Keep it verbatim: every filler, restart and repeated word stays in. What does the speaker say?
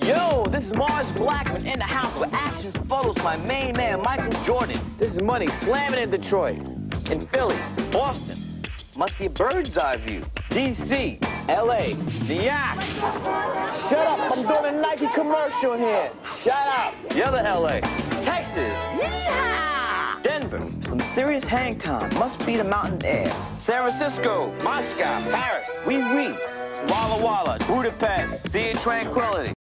Yo, this is Mars Blackman in the house with action photos for my main man, Michael Jordan. This is Money slamming in Detroit, in Philly, Boston. Must be a bird's eye view. D C, L A, New York. Shut up, I'm doing a Nike commercial here. Shut up. The other L A, Texas. Yeehaw! Denver, some serious hang time. Must be the mountain air. San Francisco, Moscow, Paris, wee wee. Walla Walla, Budapest, Sea and Tranquility.